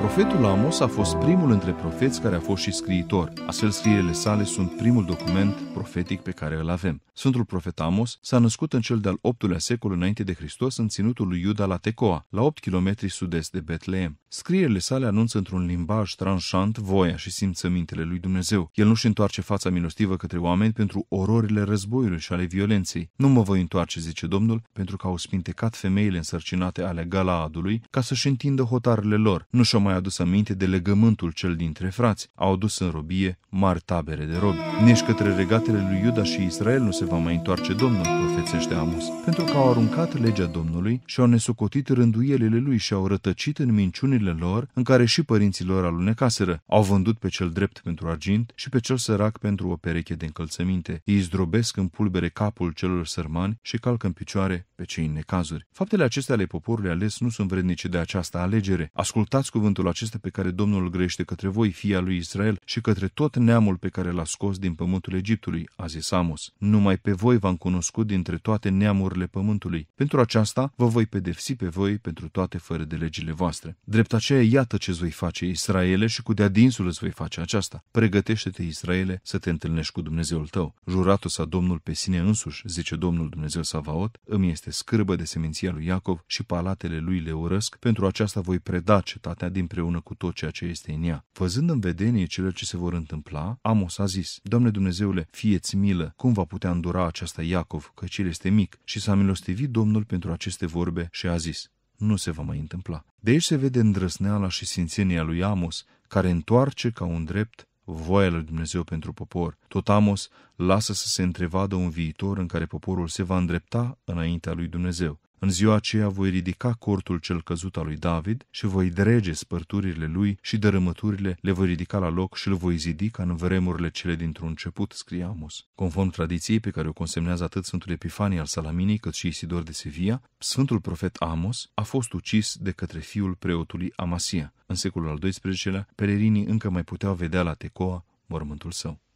Profetul Amos a fost primul între profeți care a fost și scriitor. Astfel, scrierile sale sunt primul document profetic pe care îl avem. Sfântul profet Amos s-a născut în cel de-al 8-lea secol înainte de Hristos în ținutul lui Iuda la Tecoa, la 8 km sud-est de Betleem. Scrierile sale anunță într-un limbaj tranșant voia și simțămintele lui Dumnezeu. El nu-și întoarce fața milostivă către oameni pentru ororile războiului și ale violenței. Nu mă voi întoarce, zice Domnul, pentru că au spintecat femeile însărcinate ale Galaadului ca să-și întindă hotarele lor. Nu și-au mai adus aminte de legământul cel dintre frați. Au adus în robie mari tabere de robi. Nici către regatele lui Iuda și Israel nu se va mai întoarce Domnul, profețește Amos, pentru că au aruncat legea Domnului și au nesocotit rânduielile lui și au rătăcit în minciunile lor, în care și părinții lor alunecaseră. Au vândut pe cel drept pentru argint și pe cel sărac pentru o pereche de încălțăminte. Ei zdrobesc în pulbere capul celor sărmani și calcă în picioare pe cei în necazuri. Faptele acestea ale poporului ales nu sunt vrednice de această alegere. Ascultați cuvântul acesta pe care Domnul îl grăiește către voi, fii al lui Israel, și către tot neamul pe care l-a scos din pământul Egiptului, a zis Amos. Numai pe voi v-am cunoscut dintre toate neamurile pământului. Pentru aceasta vă voi pedepsi pe voi pentru toate fără de legile voastre. Drept aceea, iată ce-ți voi face, Israele, și cu de-a dinsul îți voi face aceasta. Pregătește-te, Israele, să te întâlnești cu Dumnezeul tău. Juratul sa Domnul pe sine însuși, zice Domnul Dumnezeu Savaot, îmi este scârbă de seminția lui Iacov și palatele lui le urăsc. Pentru aceasta voi preda cetatea dinpreună cu tot ceea ce este în ea. Văzând în vedenie cele ce se vor întâmpla, Amos a zis: Doamne Dumnezeule, fie-ți milă, cum va putea îndura aceasta Iacov, căci el este mic? Și s-a milostivit Domnul pentru aceste vorbe și a zis: nu se va mai întâmpla. De aici se vede îndrăsneala și sfințenia lui Amos, care întoarce ca un drept voia lui Dumnezeu pentru popor. Tot Amos lasă să se întrevadă un viitor în care poporul se va îndrepta înaintea lui Dumnezeu. În ziua aceea voi ridica cortul cel căzut al lui David și voi drege spărturile lui și dărâmăturile le voi ridica la loc și îl voi zidi ca în vremurile cele dintr-un început, scrie Amos. Conform tradiției pe care o consemnează atât Sfântul Epifanie al Salaminii cât și Isidor de Sevilla, Sfântul profet Amos a fost ucis de către fiul preotului Amasia. În secolul al XII-lea, pelerinii încă mai puteau vedea la Tecoa mormântul său.